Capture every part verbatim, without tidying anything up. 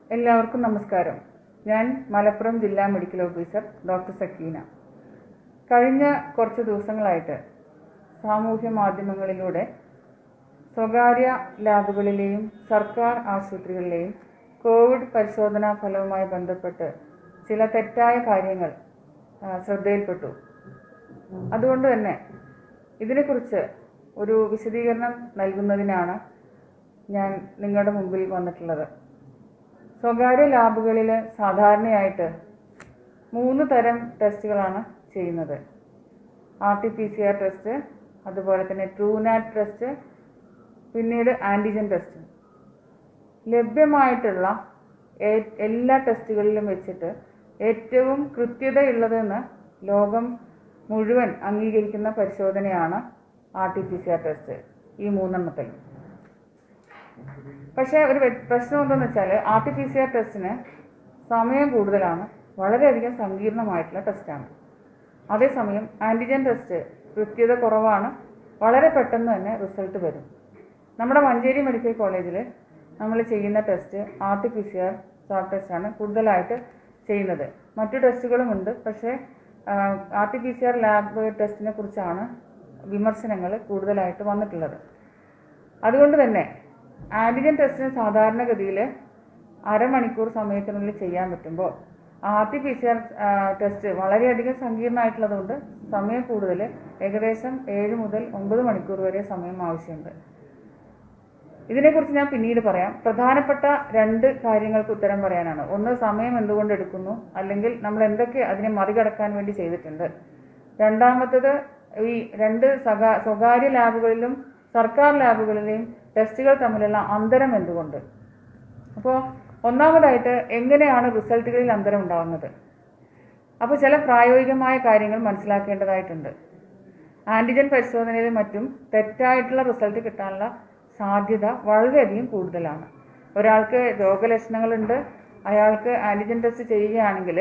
എല്ലാവർക്കും നമസ്കാരം. ഞാൻ മലപ്പുറം ജില്ലാ മെഡിക്കൽ ഓഫീസർ ഡോക്ടർ സക്കീന. കഴിഞ്ഞ കുറച്ച് ദിവസങ്ങളായിട്ട് സാമൂഹ്യ മാധ്യമങ്ങളിലൂടെ സ്വകാര്യ ലാബുകളിലെയും സർക്കാർ ആശുപത്രികളിലെയും കോവിഡ് പരിശോധനാ ഫലവുമായി ബന്ധപ്പെട്ട് ചില തെറ്റായ കാര്യങ്ങൾ ശ്രദ്ധയിൽപ്പെട്ടു. അതുകൊണ്ട് തന്നെ ഇതിനെക്കുറിച്ച് ഒരു വിശദീകരണം നൽകുന്നതിനാണ് ഞാൻ നിങ്ങളുടെ മുമ്പിൽ വന്നിട്ടുള്ളത്. സ്വകാര്യ ലാബുകളിൽ സാധാരണയായിട്ട് മൂന്ന് തരം ടെസ്റ്റുകളാണ് ചെയ്യുന്നത്. R T P C R test, അതുപോലെ തന്നെ ട്രൂനാറ്റ് ടെസ്റ്റ്, പിന്നീട് ആൻറ്റിജൻ ടെസ്റ്റ്. ലഭ്യമായിട്ടുള്ള എല്ലാ ടെസ്റ്റുകളിലും വെച്ചിട്ട് ഏറ്റവും കൃത്യതയുള്ളതെന്ന് ലോകം മുഴുവൻ അംഗീകരിക്കുന്ന പരിശോധനയാണ് R T P C R test, ഈ മൂന്നെണ്ണത്തിൽ. പക്ഷേ ഒരു പ്രശ്നം എന്താണെന്ന് വെച്ചാൽ R T P C R ടെസ്റ്റിന് സമയം കൂടുതലാണ്, വളരെയധികം സങ്കീർണമായിട്ടുള്ള ടെസ്റ്റാണ്. അതേസമയം ആൻറ്റിജൻ ടെസ്റ്റ് കൃത്യത കുറവാണ്, വളരെ പെട്ടെന്ന് തന്നെ റിസൾട്ട് വരും. നമ്മുടെ മഞ്ചേരി മെഡിക്കൽ കോളേജിൽ നമ്മൾ ചെയ്യുന്ന test R T P C R swab ടെസ്റ്റാണ് കൂടുതലായിട്ട് ചെയ്യുന്നത്. മറ്റു ടെസ്റ്റുകളുമുണ്ട്, പക്ഷേ R T P C R lab ടെസ്റ്റിനെ കുറിച്ചാണ് വിമർശനങ്ങൾ കൂടുതലായിട്ട് വന്നിട്ടുള്ളത്. അതുകൊണ്ട് തന്നെ ആൻറ്റിജൻ ടെസ്റ്റിന് സാധാരണഗതിയിൽ അരമണിക്കൂർ സമയത്തിനുള്ളിൽ ചെയ്യാൻ പറ്റുമ്പോൾ R T P C R test വളരെയധികം സങ്കീർണമായിട്ടുള്ളതുകൊണ്ട് സമയം കൂടുതൽ, ഏകദേശം ഏഴ് മുതൽ ഒമ്പത് മണിക്കൂർ വരെ സമയം ആവശ്യമുണ്ട്. ഇതിനെക്കുറിച്ച് ഞാൻ പിന്നീട് പറയാം. പ്രധാനപ്പെട്ട രണ്ട് കാര്യങ്ങൾക്ക് ഉത്തരം പറയാനാണ്. ഒന്ന്, സമയം എന്തുകൊണ്ട് എടുക്കുന്നു, അല്ലെങ്കിൽ നമ്മൾ എന്തൊക്കെ അതിനെ മറികടക്കാൻ വേണ്ടി ചെയ്തിട്ടുണ്ട്. രണ്ടാമത്തത്, ഈ രണ്ട് സ്വകാ സ്വകാര്യ ലാബുകളിലും സർക്കാർ ലാബുകളിലെയും ടെസ്റ്റുകൾ തമ്മിലുള്ള അന്തരം എന്തുകൊണ്ട്. അപ്പോൾ ഒന്നാമതായിട്ട് എങ്ങനെയാണ് റിസൾട്ടുകളിൽ അന്തരം ഉണ്ടാകുന്നത്. അപ്പോൾ ചില പ്രായോഗികമായ കാര്യങ്ങൾ മനസ്സിലാക്കേണ്ടതായിട്ടുണ്ട്. ആൻറ്റിജൻ പരിശോധനയിലും മറ്റും തെറ്റായിട്ടുള്ള റിസൾട്ട് കിട്ടാനുള്ള സാധ്യത വളരെയധികം കൂടുതലാണ്. ഒരാൾക്ക് രോഗലക്ഷണങ്ങളുണ്ട്, അയാൾക്ക് ആൻറ്റിജൻ ടെസ്റ്റ് ചെയ്യുകയാണെങ്കിൽ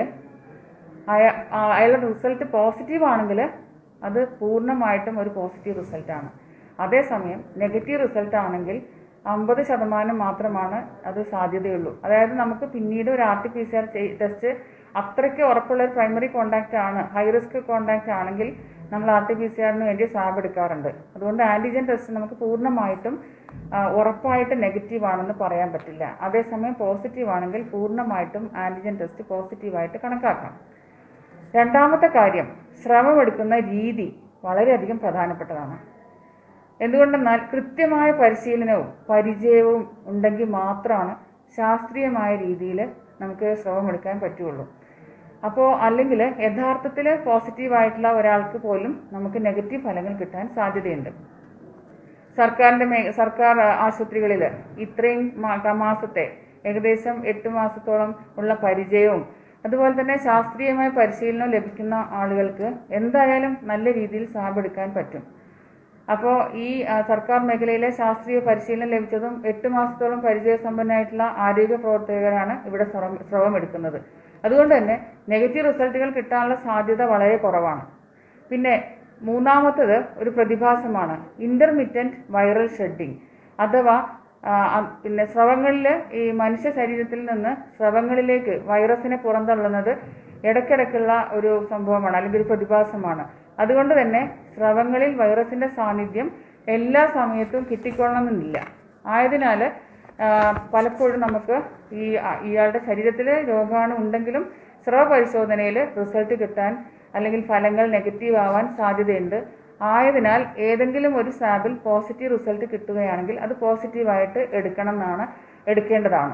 അയാ അയാളുടെ റിസൾട്ട് പോസിറ്റീവ് ആണെങ്കിൽ അത് പൂർണ്ണമായിട്ടും ഒരു പോസിറ്റീവ് റിസൾട്ടാണ്. അതേസമയം നെഗറ്റീവ് റിസൾട്ട് ആണെങ്കിൽ അമ്പത് ശതമാനം മാത്രമാണ് അത് സാധ്യതയുള്ളൂ. അതായത് നമുക്ക് പിന്നീട് ഒരു R T P C R test അത്രയ്ക്ക് ഉറപ്പുള്ള ഒരു പ്രൈമറി കോണ്ടാക്റ്റ് ആണ്, ഹൈ റിസ്ക് കോണ്ടാക്റ്റ് ആണെങ്കിൽ നമ്മൾ ആർ ടി പി സി ആറിന് വേണ്ടി സ്വാബ് എടുക്കാറുണ്ട്. അതുകൊണ്ട് ആൻറ്റിജൻ ടെസ്റ്റ് നമുക്ക് പൂർണ്ണമായിട്ടും ഉറപ്പായിട്ട് നെഗറ്റീവ് ആണെന്ന് പറയാൻ പറ്റില്ല. അതേസമയം പോസിറ്റീവ് ആണെങ്കിൽ പൂർണ്ണമായിട്ടും ആൻറ്റിജൻ ടെസ്റ്റ് പോസിറ്റീവായിട്ട് കണക്കാക്കാം. രണ്ടാമത്തെ കാര്യം, സ്രവമെടുക്കുന്ന രീതി വളരെയധികം പ്രധാനപ്പെട്ടതാണ്. എന്തുകൊണ്ടെന്നാൽ കൃത്യമായ പരിശീലനവും പരിചയവും ഉണ്ടെങ്കിൽ മാത്രമാണ് ശാസ്ത്രീയമായ രീതിയിൽ നമുക്ക് സ്രവമെടുക്കാൻ പറ്റുള്ളൂ. അപ്പോൾ അല്ലെങ്കിൽ യഥാർത്ഥത്തിൽ പോസിറ്റീവായിട്ടുള്ള ഒരാൾക്ക് പോലും നമുക്ക് നെഗറ്റീവ് ഫലങ്ങൾ കിട്ടാൻ സാധ്യതയുണ്ട്. സർക്കാരിൻ്റെ മേ സർക്കാർ ആശുപത്രികളിൽ ഇത്രയും മാസത്തെ ഏകദേശം എട്ട് മാസത്തോളം ഉള്ള പരിചയവും അതുപോലെ തന്നെ ശാസ്ത്രീയമായ പരിശീലനം ലഭിക്കുന്ന ആളുകൾക്ക് എന്തായാലും നല്ല രീതിയിൽ സ്വാബ് എടുക്കാൻ പറ്റും. അപ്പോൾ ഈ സർക്കാർ മേഖലയിലെ ശാസ്ത്രീയ പരിശീലനം ലഭിച്ചതും എട്ട് മാസത്തോളം പരിചയസമ്പന്നമായിട്ടുള്ള ആരോഗ്യ പ്രവർത്തകരാണ് ഇവിടെ സ്രവം എടുക്കുന്നത്. അതുകൊണ്ട് തന്നെ നെഗറ്റീവ് റിസൾട്ടുകൾ കിട്ടാനുള്ള സാധ്യത വളരെ കുറവാണ്. പിന്നെ മൂന്നാമത്തത് ഒരു പ്രതിഭാസമാണ് ഇൻ്റർമിറ്റൻറ്റ് വൈറൽ ഷെഡിങ്, അഥവാ പിന്നെ സ്രവങ്ങളിൽ ഈ മനുഷ്യ ശരീരത്തിൽ നിന്ന് സ്രവങ്ങളിലേക്ക് വൈറസിനെ പുറന്തള്ളുന്നത് ഇടയ്ക്കിടയ്ക്കുള്ള ഒരു സംഭവമാണ്, അല്ലെങ്കിൽ ഒരു പ്രതിഭാസമാണ്. അതുകൊണ്ട് തന്നെ സ്രവങ്ങളിൽ വൈറസിൻ്റെ സാന്നിധ്യം എല്ലാ സമയത്തും കിട്ടിക്കൊള്ളണമെന്നില്ല. ആയതിനാൽ പലപ്പോഴും നമുക്ക് ഈ ഇയാളുടെ ശരീരത്തിൽ രോഗാണു ഉണ്ടെങ്കിലും സ്രവ പരിശോധനയിൽ റിസൾട്ട് കിട്ടാൻ അല്ലെങ്കിൽ ഫലങ്ങൾ നെഗറ്റീവ് ആവാൻ സാധ്യതയുണ്ട്. ആയതിനാൽ ഏതെങ്കിലും ഒരു സ്വാബിൽ പോസിറ്റീവ് റിസൾട്ട് കിട്ടുകയാണെങ്കിൽ അത് പോസിറ്റീവായിട്ട് എടുക്കണം എന്നാണ് എടുക്കേണ്ടതാണ്.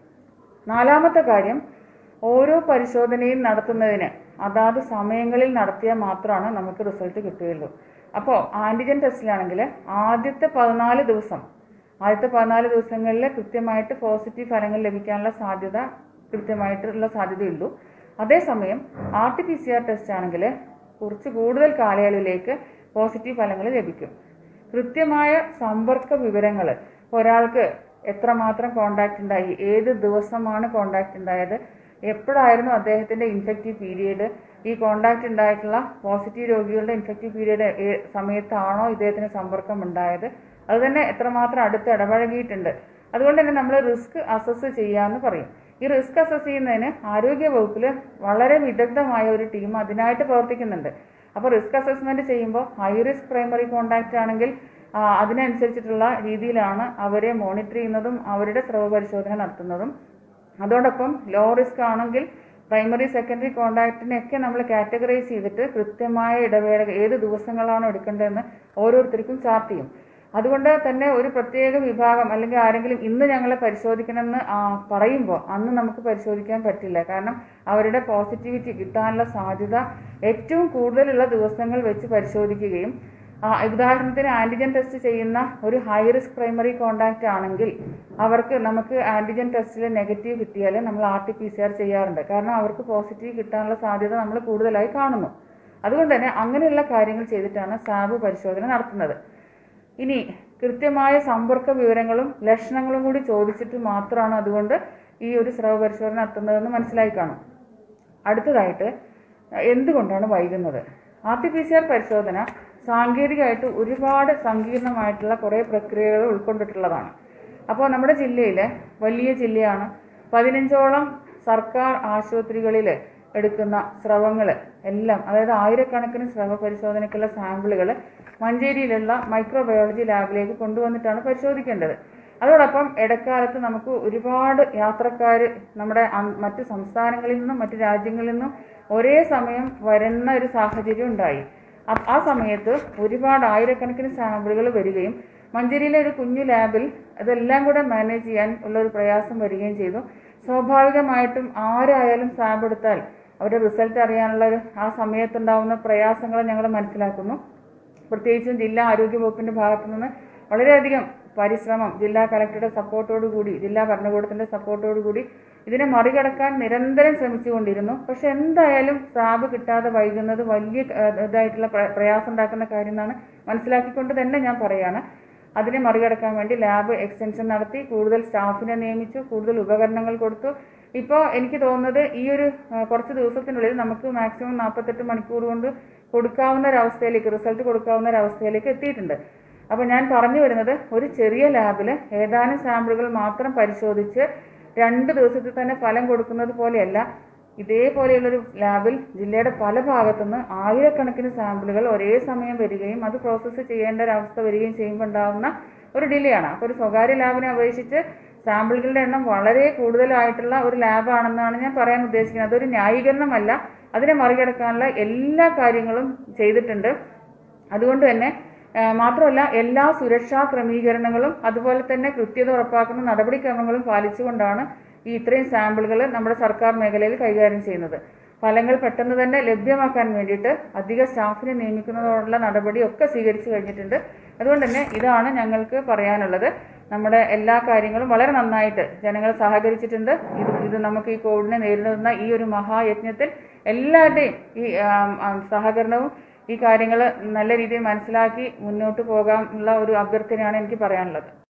നാലാമത്തെ കാര്യം, ഓരോ പരിശോധനയും നടത്തുന്നതിന് അതാത് സമയങ്ങളിൽ നടത്തിയാൽ മാത്രമാണ് നമുക്ക് റിസൾട്ട് കിട്ടുകയുള്ളൂ. അപ്പോൾ ആൻറ്റിജൻ ടെസ്റ്റിലാണെങ്കിൽ ആദ്യത്തെ പതിനാല് ദിവസം ആദ്യത്തെ പതിനാല് ദിവസങ്ങളിൽ കൃത്യമായിട്ട് പോസിറ്റീവ് ഫലങ്ങൾ ലഭിക്കാനുള്ള സാധ്യത കൃത്യമായിട്ടുള്ള സാധ്യതയുള്ളൂ. അതേസമയം R T P C R test ആണെങ്കിൽ കുറച്ച് കൂടുതൽ കാലയളവിലേക്ക് പോസിറ്റീവ് ഫലങ്ങൾ ലഭിക്കും. കൃത്യമായ സമ്പർക്ക വിവരങ്ങൾ, ഒരാൾക്ക് എത്രമാത്രം കോണ്ടാക്റ്റ് ഉണ്ടായി, ഏത് ദിവസമാണ് കോണ്ടാക്റ്റ് ഉണ്ടായത്, എപ്പോഴായിരുന്നു അദ്ദേഹത്തിൻ്റെ ഇൻഫെക്റ്റീവ് പീരീഡ്, ഈ കോണ്ടാക്റ്റ് ഉണ്ടായിട്ടുള്ള പോസിറ്റീവ് രോഗികളുടെ ഇൻഫെക്റ്റീവ് പീരീഡ് സമയത്താണോ ഇദ്ദേഹത്തിന് സമ്പർക്കം ഉണ്ടായത്, അതുതന്നെ എത്രമാത്രം അടുത്ത് ഇടപഴകിയിട്ടുണ്ട്. അതുകൊണ്ട് തന്നെ നമ്മൾ റിസ്ക് അസസ് ചെയ്യാമെന്ന് പറയും. ഈ റിസ്ക് അസസ് ചെയ്യുന്നതിന് ആരോഗ്യ വകുപ്പിൽ വളരെ വിദഗ്ധമായ ഒരു ടീം അതിനായിട്ട് പ്രവർത്തിക്കുന്നുണ്ട്. അപ്പോൾ റിസ്ക് അസസ്മെൻറ്റ് ചെയ്യുമ്പോൾ ഹൈ റിസ്ക് പ്രൈമറി കോണ്ടാക്റ്റ് ആണെങ്കിൽ അതിനനുസരിച്ചിട്ടുള്ള രീതിയിലാണ് അവരെ മോണിറ്റർ ചെയ്യുന്നതും അവരുടെ സ്രവ പരിശോധന നടത്തുന്നതും. അതോടൊപ്പം ലോ റിസ്ക് ആണെങ്കിൽ പ്രൈമറി സെക്കൻഡറി കോണ്ടാക്റ്റിനെയൊക്കെ നമ്മൾ കാറ്റഗറൈസ് ചെയ്തിട്ട് കൃത്യമായ ഇടവേള ഏത് ദിവസങ്ങളാണോ എടുക്കേണ്ടതെന്ന് ഓരോരുത്തർക്കും ചാർട്ട് ചെയ്യും. അതുകൊണ്ട് തന്നെ ഒരു പ്രത്യേക വിഭാഗം അല്ലെങ്കിൽ ആരെങ്കിലും ഇന്ന് ഞങ്ങളെ പരിശോധിക്കണമെന്ന് പറയുമ്പോൾ അന്ന് നമുക്ക് പരിശോധിക്കാൻ പറ്റില്ല. കാരണം അവരുടെ പോസിറ്റിവിറ്റി കിട്ടാനുള്ള സാധ്യത ഏറ്റവും കൂടുതലുള്ള ദിവസങ്ങൾ വെച്ച് പരിശോധിക്കുകയും ഉദാഹരണത്തിന് ആൻറ്റിജൻ ടെസ്റ്റ് ചെയ്യുന്ന ഒരു ഹൈ റിസ്ക് പ്രൈമറി കോണ്ടാക്റ്റ് ആണെങ്കിൽ അവർക്ക് നമുക്ക് ആൻറ്റിജൻ ടെസ്റ്റിൽ നെഗറ്റീവ് കിട്ടിയാൽ നമ്മൾ R T P C R ചെയ്യാറുണ്ട്. കാരണം അവർക്ക് പോസിറ്റീവ് കിട്ടാനുള്ള സാധ്യത നമ്മൾ കൂടുതലായി കാണുന്നു. അതുകൊണ്ട് തന്നെ അങ്ങനെയുള്ള കാര്യങ്ങൾ ചെയ്തിട്ടാണ് സാബ് പരിശോധന നടത്തുന്നത്. ഇനി കൃത്യമായ സമ്പർക്ക വിവരങ്ങളും ലക്ഷണങ്ങളും കൂടി ചോദിച്ചിട്ട് മാത്രമാണ് അതുകൊണ്ട് ഈ ഒരു സ്രവ പരിശോധന നടത്തുന്നതെന്ന് മനസ്സിലായി കാണും. അടുത്തതായിട്ട് എന്തുകൊണ്ടാണ് വൈകുന്നത്? R T P C R പരിശോധന സാങ്കേതികമായിട്ട് ഒരുപാട് സങ്കീർണമായിട്ടുള്ള കുറേ പ്രക്രിയകൾ ഉൾക്കൊണ്ടിട്ടുള്ളതാണ്. അപ്പോൾ നമ്മുടെ ജില്ലയിൽ വലിയ ജില്ലയാണ്. പതിനഞ്ചോളം സർക്കാർ ആശുപത്രികളിൽ എടുക്കുന്ന സ്രവങ്ങൾ എല്ലാം, അതായത് ആയിരക്കണക്കിന് സ്രവ പരിശോധനയ്ക്കുള്ള സാമ്പിളുകൾ മഞ്ചേരിയിലുള്ള മൈക്രോബയോളജി ലാബിലേക്ക് കൊണ്ടുവന്നിട്ടാണ് പരിശോധിക്കേണ്ടത്. അതോടൊപ്പം ഇടക്കാലത്ത് നമുക്ക് ഒരുപാട് യാത്രക്കാർ നമ്മുടെ മറ്റ് സംസ്ഥാനങ്ങളിൽ നിന്നും മറ്റ് രാജ്യങ്ങളിൽ നിന്നും ഒരേ സമയം വരുന്ന ഒരു സാഹചര്യം ഉണ്ടായി. ആ സമയത്ത് ഒരുപാട് ആയിരക്കണക്കിന് സാമ്പിളുകൾ വരികയും മഞ്ചേരിയിലെ ഒരു കുഞ്ഞു ലാബിൽ അതെല്ലാം കൂടെ മാനേജ് ചെയ്യാൻ ഉള്ള ഒരു പ്രയാസം വരികയും ചെയ്തു. സ്വാഭാവികമായിട്ടും ആരായാലും സാമ്പ് എടുത്താൽ അവരുടെ റിസൾട്ട് അറിയാനുള്ള ആ സമയത്തുണ്ടാകുന്ന പ്രയാസങ്ങൾ ഞങ്ങൾ മനസ്സിലാക്കുന്നു. പ്രത്യേകിച്ചും ജില്ലാ ആരോഗ്യ വകുപ്പിൻ്റെ ഭാഗത്തു നിന്ന് വളരെയധികം പരിശ്രമം ജില്ലാ കളക്ടറുടെ സപ്പോർട്ടോടുകൂടി ജില്ലാ ഭരണകൂടത്തിൻ്റെ സപ്പോർട്ടോടുകൂടി ഇതിനെ മറികടക്കാൻ നിരന്തരം ശ്രമിച്ചുകൊണ്ടിരുന്നു. പക്ഷെ എന്തായാലും സാബ് കിട്ടാതെ വൈകുന്നത് വലിയ ഇതായിട്ടുള്ള പ്രയാസം ഉണ്ടാക്കുന്ന കാര്യം എന്നാണ് മനസ്സിലാക്കിക്കൊണ്ട് തന്നെ ഞാൻ പറയാണ്. അതിനെ മറികടക്കാൻ വേണ്ടി ലാബ് എക്സ്റ്റൻഷൻ നടത്തി, കൂടുതൽ സ്റ്റാഫിനെ നിയമിച്ചു, കൂടുതൽ ഉപകരണങ്ങൾ കൊടുത്തു. ഇപ്പോൾ എനിക്ക് തോന്നുന്നത് ഈ ഒരു കുറച്ച് ദിവസത്തിനുള്ളിൽ നമുക്ക് മാക്സിമം നാൽപ്പത്തെട്ട് മണിക്കൂർ കൊണ്ട് കൊടുക്കാവുന്ന ഒരവസ്ഥയിലേക്ക് റിസൾട്ട് കൊടുക്കാവുന്ന ഒരവസ്ഥയിലേക്ക് എത്തിയിട്ടുണ്ട്. അപ്പോൾ ഞാൻ പറഞ്ഞു വരുന്നത് ഒരു ചെറിയ ലാബിൽ ഏതാനും സാമ്പിളുകൾ മാത്രം പരിശോധിച്ച് രണ്ട് ദിവസത്തിൽ തന്നെ ഫലം കൊടുക്കുന്നത് പോലെയല്ല. ഇതേപോലെയുള്ളൊരു ലാബിൽ ജില്ലയുടെ പല ഭാഗത്തുനിന്ന് ആയിരക്കണക്കിന് സാമ്പിളുകൾ ഒരേ സമയം വരികയും അത് പ്രോസസ്സ് ചെയ്യേണ്ട ഒരവസ്ഥ വരികയും ചെയ്യുമ്പോൾ ഉണ്ടാകുന്ന ഒരു ഡിലേ ആണ്. അപ്പോൾ ഒരു സ്വകാര്യ ലാബിനെ അപേക്ഷിച്ച് സാമ്പിളുകളുടെ എണ്ണം വളരെ കൂടുതലായിട്ടുള്ള ഒരു ലാബാണെന്നാണ് ഞാൻ പറയാൻ ഉദ്ദേശിക്കുന്നത്. അതൊരു ന്യായീകരണമല്ല. അതിനെ മറികടക്കാനുള്ള എല്ലാ കാര്യങ്ങളും ചെയ്തിട്ടുണ്ട്. അതുകൊണ്ട് തന്നെ മാത്രമല്ല എല്ലാ സുരക്ഷാ ക്രമീകരണങ്ങളും അതുപോലെ തന്നെ കൃത്യത ഉറപ്പാക്കുന്ന നടപടിക്രമങ്ങളും പാലിച്ചുകൊണ്ടാണ് ഈ ഇത്രയും സാമ്പിളുകൾ നമ്മുടെ സർക്കാർ മേഖലയിൽ കൈകാര്യം ചെയ്യുന്നത്. ഫലങ്ങൾ പെട്ടെന്ന് തന്നെ ലഭ്യമാക്കാൻ വേണ്ടിയിട്ട് അധിക സ്റ്റാഫിനെ നിയമിക്കുന്നതോടുള്ള നടപടിയൊക്കെ സ്വീകരിച്ചു കഴിഞ്ഞിട്ടുണ്ട്. അതുകൊണ്ട് തന്നെ ഇതാണ് ഞങ്ങൾക്ക് പറയാനുള്ളത്. നമ്മുടെ എല്ലാ കാര്യങ്ങളും വളരെ നന്നായിട്ട് ജനങ്ങൾ സഹകരിച്ചിട്ടുണ്ട്. ഇത് ഇത് നമുക്ക് ഈ കോവിഡിനെ നേരിടുന്ന ഈ ഒരു മഹായജ്ഞത്തിൽ എല്ലാവരുടെയും ഈ സഹകരണവും ഈ കാര്യങ്ങൾ നല്ല രീതിയിൽ മനസ്സിലാക്കി മുന്നോട്ട് പോകാനുള്ള ഒരു അഭ്യർത്ഥനയാണ് എനിക്ക് പറയാനുള്ളത്.